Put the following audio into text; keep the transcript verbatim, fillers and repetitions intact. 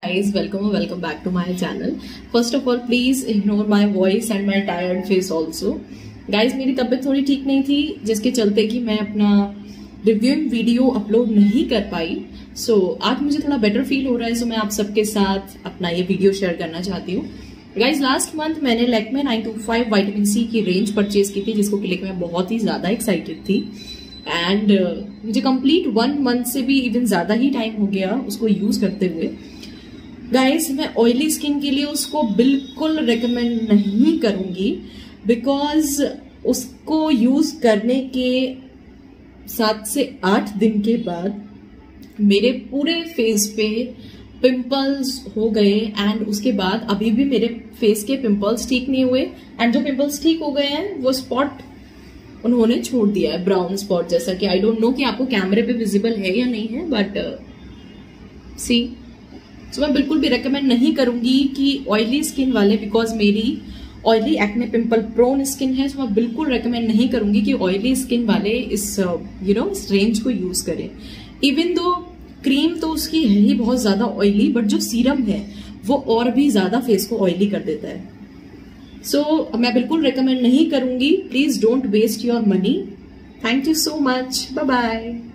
Guys, welcome or welcome back to my channel. First of all, please ignore my voice and my tired face also. Guys, मेरी तबीयत थोड़ी ठीक नहीं थी जिसके चलते कि मैं अपना रिव्यूइंग वीडियो अपलोड नहीं कर पाई. सो so, आज मुझे थोड़ा बेटर फील हो रहा है. सो so मैं आप सबके साथ अपना ये वीडियो शेयर करना चाहती हूँ. गाइज, लास्ट मंथ मैंने Lakme nine to five vitamin C की रेंज परचेज की थी जिसको लेकर मैं बहुत ही ज्यादा एक्साइटेड थी. एंड uh, मुझे कंप्लीट वन मंथ से भी इवन ज्यादा ही टाइम हो गया उसको यूज करते हुए. गाइस, मैं ऑयली स्किन के लिए उसको बिल्कुल रेकमेंड नहीं करूंगी बिकॉज उसको यूज करने के सात से आठ दिन के बाद मेरे पूरे फेस पे पिंपल्स हो गए. एंड उसके बाद अभी भी मेरे फेस के पिंपल्स ठीक नहीं हुए. एंड जो पिंपल्स ठीक हो गए हैं वो स्पॉट उन्होंने छोड़ दिया है, ब्राउन स्पॉट जैसा कि आई डोंट नो कि आपको कैमरे पे विजिबल है या नहीं है, बट सी तो मैं बिल्कुल भी रेकमेंड नहीं करूंगी कि ऑयली स्किन वाले, बिकॉज मेरी oily acne pimple prone skin है, तो मैं बिल्कुल रेकमेंड नहीं करूंगी कि ऑयली स्किन वाले इस यू नो इस रेंज को यूज करें. इवन दो क्रीम तो उसकी है ही बहुत ज्यादा ऑयली, बट जो सीरम है वो और भी ज्यादा फेस को ऑयली कर देता है. सो so, मैं बिल्कुल रेकमेंड नहीं करूंगी. Please don't waste your money. Thank you so much. Bye bye.